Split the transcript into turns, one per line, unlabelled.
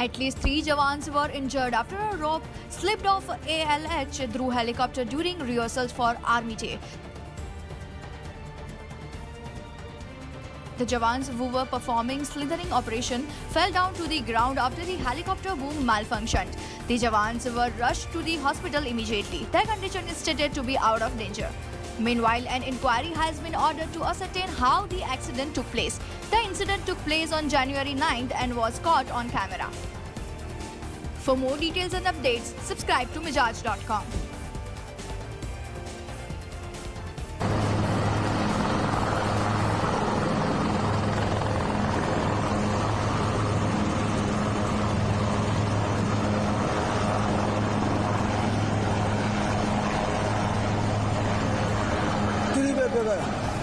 At least 3 Jawans were injured after a rope slipped off ALH through helicopter during rehearsals for Army Day. The Jawans who were performing slithering operation fell down to the ground after the helicopter boom malfunctioned. The Jawans were rushed to the hospital immediately. Their condition is stated to be out of danger. Meanwhile, an inquiry has been ordered to ascertain how the accident took place. The incident took place on January 9th and was caught on camera. For more details and updates, subscribe to Mijaj.com.
Bye-bye.